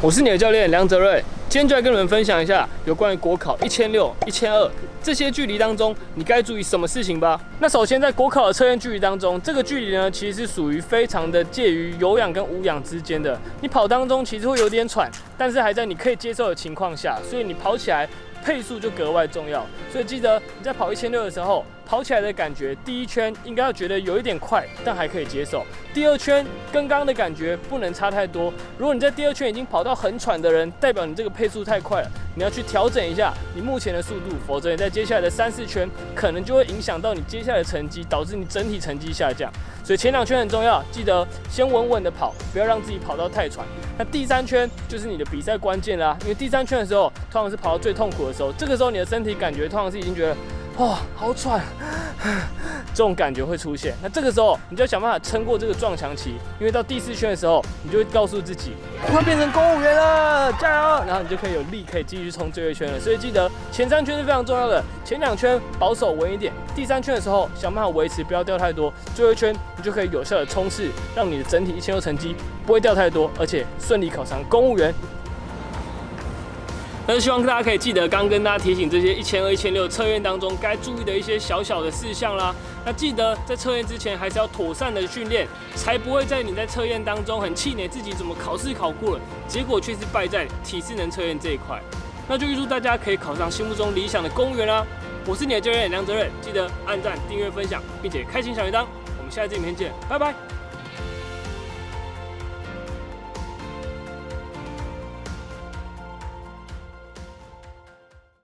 我是你的教练梁泽瑞，今天就来跟你们分享一下有关于国考1600、1200这些距离当中，你该注意什么事情吧。那首先在国考的测验距离当中，这个距离呢其实是属于非常的介于有氧跟无氧之间的。你跑当中其实会有点喘，但是还在你可以接受的情况下，所以你跑起来配速就格外重要。所以记得你在跑1600的时候，跑起来的感觉，第一圈应该要觉得有一点快，但还可以接受。第二圈跟刚刚的感觉不能差太多。如果你在第二圈已经跑到很喘的人，代表你这个配速太快了，你要去调整一下你目前的速度，否则你在接下来的3、4圈可能就会影响到你接下来的成绩，导致你整体成绩下降。所以前2圈很重要，记得先稳稳的跑，不要让自己跑到太喘。那第3圈就是你的比赛关键啦，因为第3圈的时候通常是跑到最痛苦的时候，这个时候你的身体感觉通常是已经觉得哇好喘，这种感觉会出现。那这个时候你就要想办法撑过这个撞墙期，因为到第4圈的时候，你就会告诉自己我快变成公务员了，加油！然后你就可以有力可以继续冲最后一圈了。所以记得前3圈是非常重要的，前2圈保守稳一点，第3圈的时候想办法维持，不要掉太多，最后一圈你就可以有效的冲刺，让你的整体1600成绩不会掉太多，而且顺利考上公务员。但是希望大家可以记得，刚跟大家提醒这些1200、1600测验当中该注意的一些小小的事项啦。那记得在测验之前还是要妥善的训练，才不会在你在测验当中很气馁自己怎么考试考过了，结果却是败在体适能测验这一块。那就预祝大家可以考上心目中理想的公务员啦！我是你的教练梁泽瑞，记得按赞、订阅、分享，并且开启小铃铛。我们下次影片见，拜拜。